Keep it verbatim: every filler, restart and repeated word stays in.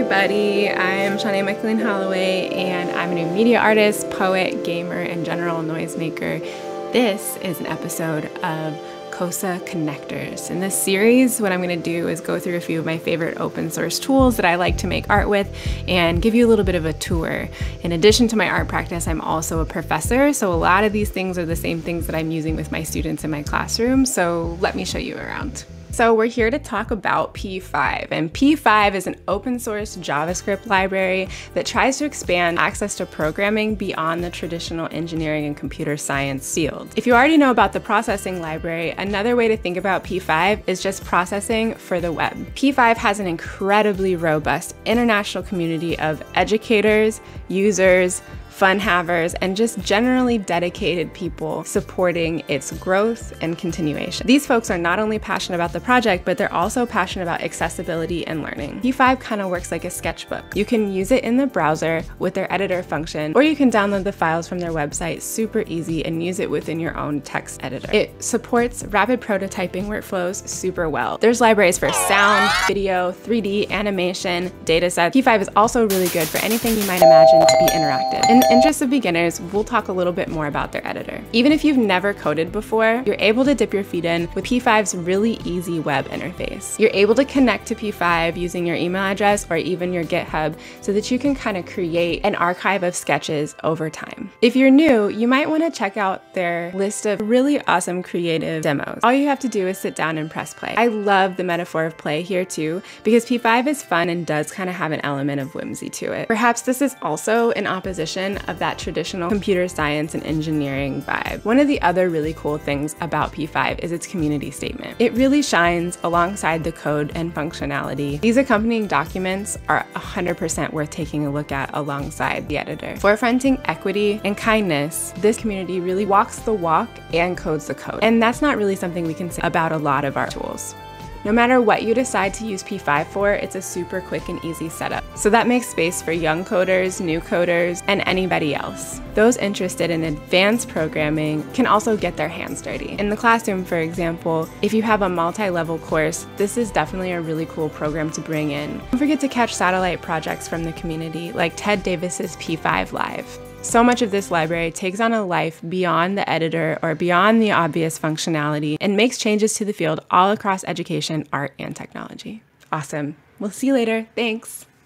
everybody. I'm Shawné Michaelain Holloway, and I'm a new media artist, poet, gamer, and general noisemaker. This is an episode of COSA Connectors. In this series, what I'm going to do is go through a few of my favorite open source tools that I like to make art with and give you a little bit of a tour. In addition to my art practice, I'm also a professor, so a lot of these things are the same things that I'm using with my students in my classroom, so let me show you around. So we're here to talk about P five, and P five is an open source JavaScript library that tries to expand access to programming beyond the traditional engineering and computer science field. If you already know about the processing library, another way to think about P five is just processing for the web. P five has an incredibly robust international community of educators, users, fun havers, and just generally dedicated people supporting its growth and continuation. These folks are not only passionate about the project, but they're also passionate about accessibility and learning. P five kind of works like a sketchbook. You can use it in the browser with their editor function, or you can download the files from their website super easy and use it within your own text editor. It supports rapid prototyping workflows super well. There's libraries for sound, video, three D, animation, datasets. P five is also really good for anything you might imagine to be interactive. In the interest of beginners, we'll talk a little bit more about their editor. Even if you've never coded before, you're able to dip your feet in with P five's really easy web interface. You're able to connect to P five using your email address or even your GitHub so that you can kind of create an archive of sketches over time. If you're new, you might want to check out their list of really awesome creative demos. All you have to do is sit down and press play. I love the metaphor of play here too, because P five is fun and does kind of have an element of whimsy to it. Perhaps this is also in opposition of that traditional computer science and engineering vibe. One of the other really cool things about P five is its community statement. It really shines alongside the code and functionality. These accompanying documents are one hundred percent worth taking a look at alongside the editor. Forefronting equity and kindness, this community really walks the walk and codes the code. And that's not really something we can say about a lot of our tools. No matter what you decide to use P five for, it's a super quick and easy setup. So that makes space for young coders, new coders, and anybody else. Those interested in advanced programming can also get their hands dirty. In the classroom, for example, if you have a multi-level course, this is definitely a really cool program to bring in. Don't forget to catch satellite projects from the community, like Ted Davis's P five Live. So much of this library takes on a life beyond the editor or beyond the obvious functionality and makes changes to the field all across education, art, and technology. Awesome. We'll see you later. Thanks.